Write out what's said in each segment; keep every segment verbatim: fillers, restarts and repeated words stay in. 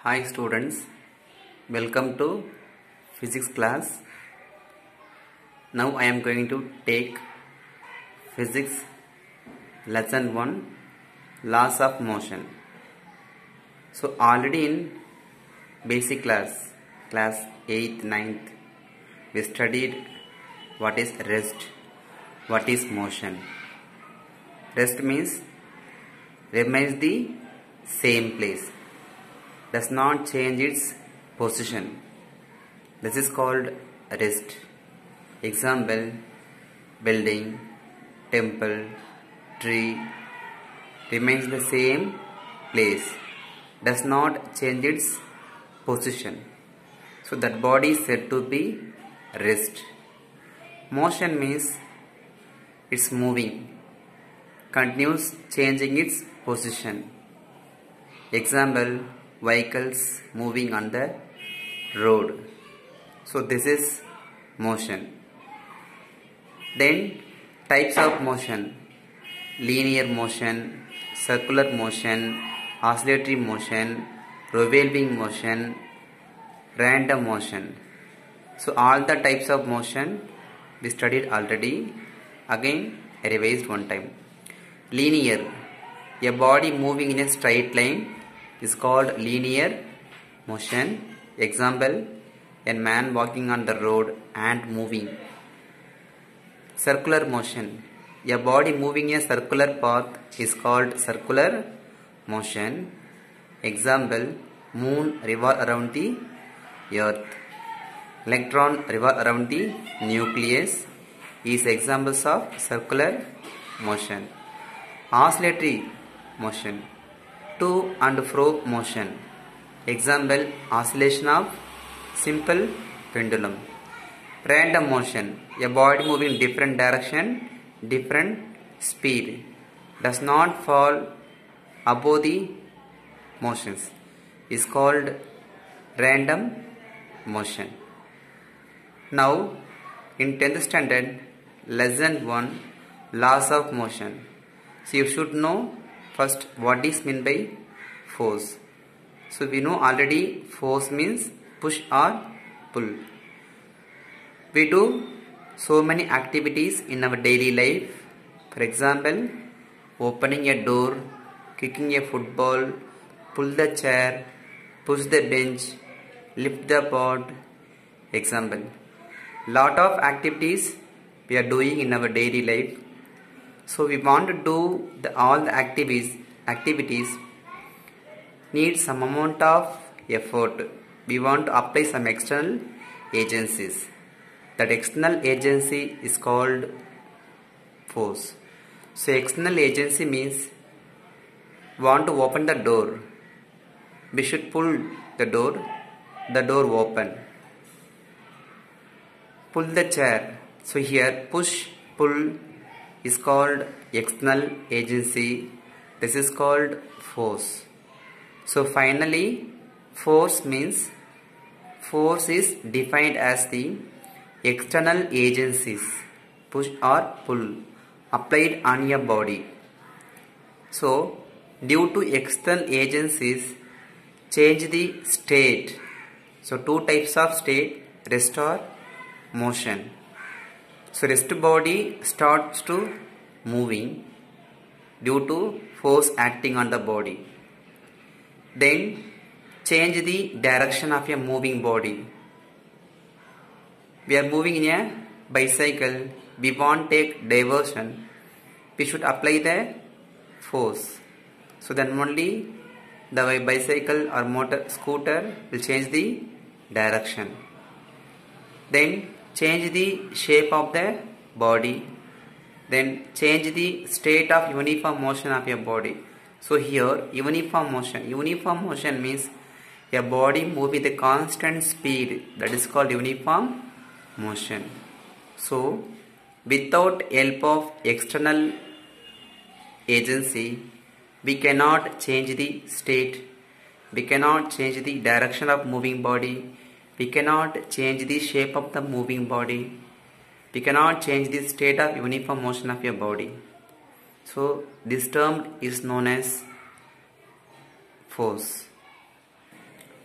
Hi students, welcome to physics class. Now I am going to take physics lesson one, laws of motion. So already in basic class, class eighth, ninth, we studied what is rest, what is motion. Rest means remains the same place, does not change its position. This is called rest. Example: building, temple, tree remains the same place, does not change its position. So that body is said to be rest. Motion means it's moving, continues changing its position. Example: vehicles moving on the road. So this is motion. Then types of motion: linear motion, circular motion, oscillatory motion, revolving motion, random motion. So all the types of motion we studied already. Again I revised one time. Linear, a body moving in a straight line is called linear motion. Example: a man walking on the road and moving. Circular motion, a body moving in a circular path is called circular motion. Example: moon revolve around the earth. Electron revolve around the nucleus is examples of circular motion. Oscillatory motion, to and fro motion. Example: oscillation of simple pendulum. Random motion, a body moving different direction, different speed, does not fall above the motions, is called random motion. Now in tenth standard, lesson one, laws of motion. So you should know first what is meant by force. So we know already force means push or pull. We do so many activities in our daily life. For example, opening a door, kicking a football, pull the chair, push the bench, lift the pot. Example. Lot of activities we are doing in our daily life. So we want to do the, all the activities activities need some amount of effort. We want to apply some external agencies. That external agency is called force. So external agency means want to open the door. We should pull the door. The door open. Pull the chair. So here push, pull is called external agency. This is called force. So finally, force means force is defined as the external agencies, push or pull, applied on your body. So due to external agencies, change the state. So two types of state: rest or motion. So rest body starts to moving due to force acting on the body. Then change the direction of a moving body. We are moving in a bicycle. We want to take diversion. We should apply the force. So then only the bicycle or motor scooter will change the direction. Then change the shape of the body. Then change the state of uniform motion of your body. So here uniform motion. Uniform motion means a body move with a constant speed. That is called uniform motion. So without help of external agency, we cannot change the state. We cannot change the direction of moving body. We cannot change the shape of the moving body. We cannot change the state of uniform motion of your body. So this term is known as force.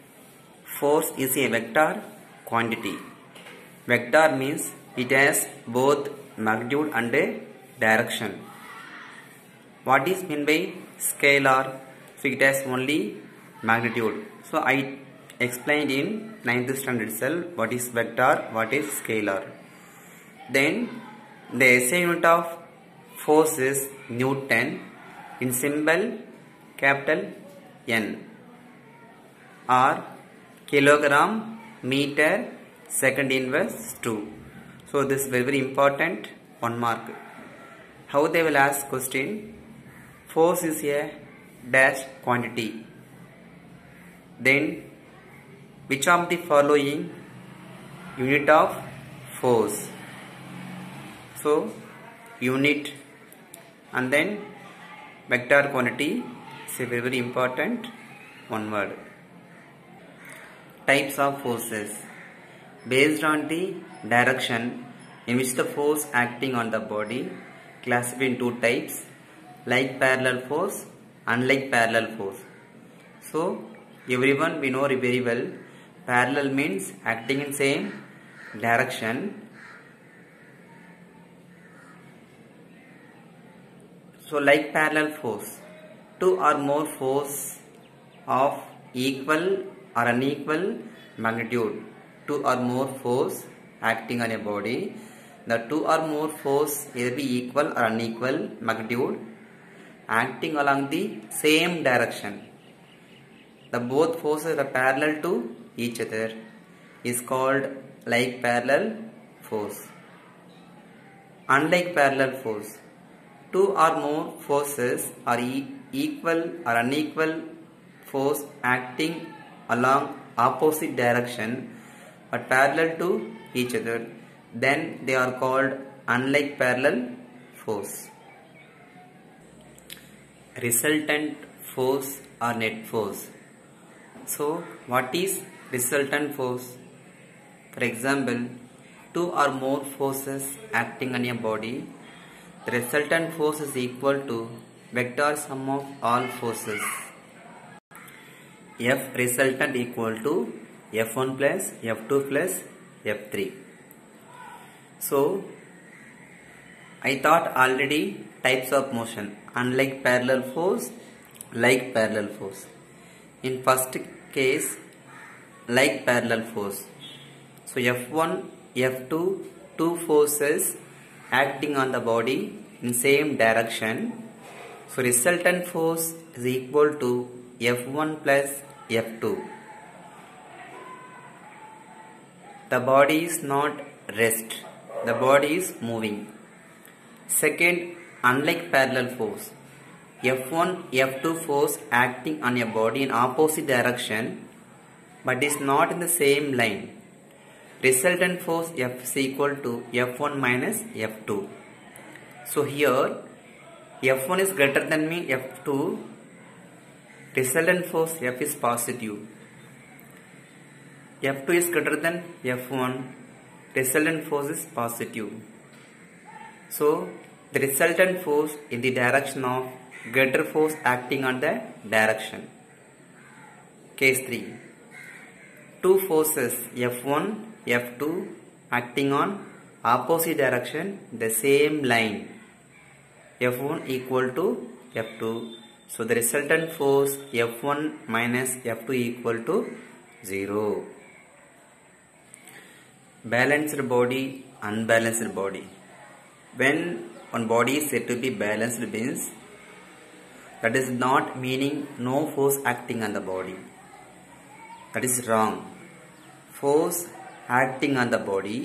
force is a vector quantity. Vector means it has both magnitude and a direction. What is meant by scalar? So it has only magnitude. So I explained in ninth standard itself what is vector, what is scalar. Then the S I unit of force is Newton in symbol capital N, or kilogram meter second inverse two. So this is very very important, one mark. How they will ask question? Force is a dash quantity. Then which of the following unit of force? So unit and then vector quantity is a very very important one word. Types of forces. Based on the direction in which the force acting on the body, classified in two types: like parallel force, unlike parallel force. So everyone we know very well, parallel means acting in same direction. So like parallel force, two or more force of equal or unequal magnitude, two or more force acting on a body. The two or more force either be equal or unequal magnitude acting along the same direction. The both forces are parallel to each other is called like parallel force. Unlike parallel force, two or more forces are e equal or unequal force acting along opposite direction but parallel to each other, then they are called unlike parallel force. Resultant force or net force. So what is resultant force? For example, two or more forces acting on a body, the resultant force is equal to vector sum of all forces. F resultant equal to F one plus F two plus F three. So I thought already types of motion, unlike parallel force, like parallel force. In first case, like parallel force. So F one, F two, two forces acting on the body in same direction. So resultant force is equal to F one plus F two. The body is not rest, the body is moving. Second, unlike parallel force, F one, F two force acting on a body in opposite direction but is not in the same line. Resultant force F is equal to F one minus F two. So here F one is greater than me F two, resultant force F is positive. F two is greater than F one, resultant force is positive. So the resultant force in the direction of greater force acting on the direction. Case three. Two forces F one, F two acting on opposite direction, the same line. F one equal to F two. So the resultant force F one minus F two equal to zero. Balanced body, unbalanced body. When one body is said to be balanced means that is not meaning no force acting on the body. That is wrong. Force acting on the body,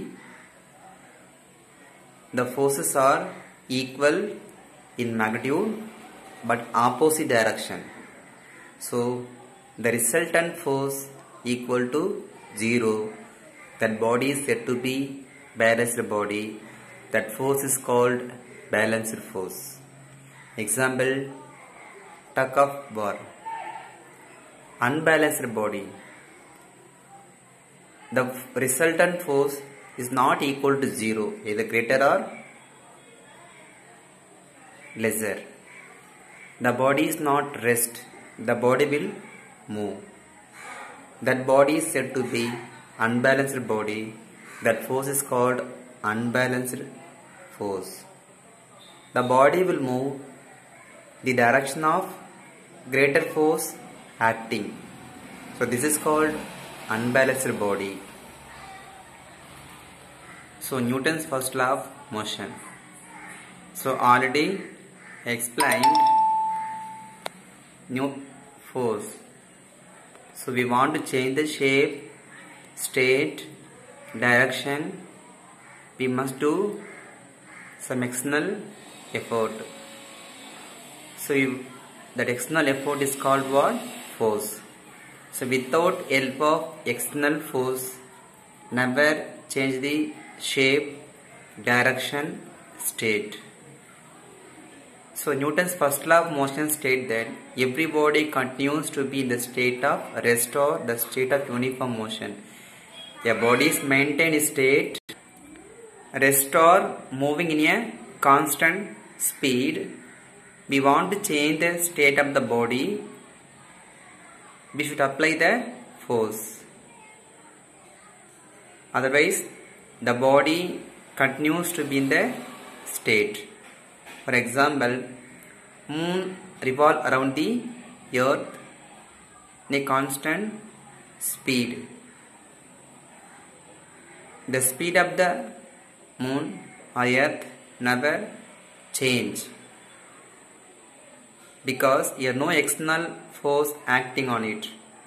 the forces are equal in magnitude but opposite direction. So the resultant force equal to zero. That body is said to be balanced body. That force is called balanced force. Example, tug of war. Unbalanced body. The resultant force is not equal to zero, either greater or lesser. The body is not rest, the body will move. that body is said to be unbalanced body. That force is called unbalanced force. The body will move the direction of greater force acting. So this is called unbalanced body. So Newton's first law of motion. So already explained new force. So we want to change the shape, state, direction. We must do some external effort. So you, that external effort is called what? Force. So without help of external force, never change the shape, direction, state. So Newton's first law of motion states that every body continues to be in the state of rest or the state of uniform motion. A body's maintained state, rest or moving in a constant speed. We want to change the state of the body. We should apply the force. Otherwise, the body continues to be in the state. For example, moon revolves around the earth in a constant speed. The speed of the moon or earth never change because there is no external force acting on it.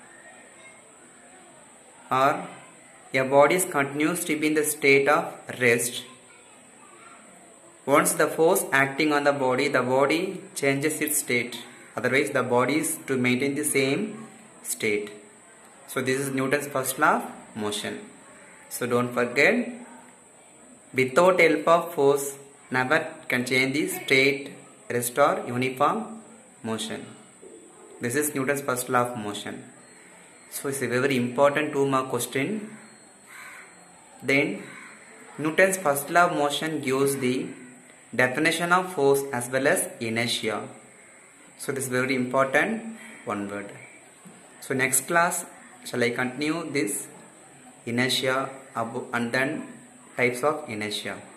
Or a body continues to be in the state of rest. Once the force acting on the body, the body changes its state. Otherwise, the body is to maintain the same state. So this is Newton's first law of motion. So don't forget, without help of force, never can change the state, rest or uniform motion. This is Newton's first law of motion. So it's a very important two mark question. Then Newton's first law of motion gives the definition of force as well as inertia. So this is very important one word. So next class shall I continue this inertia and then types of inertia.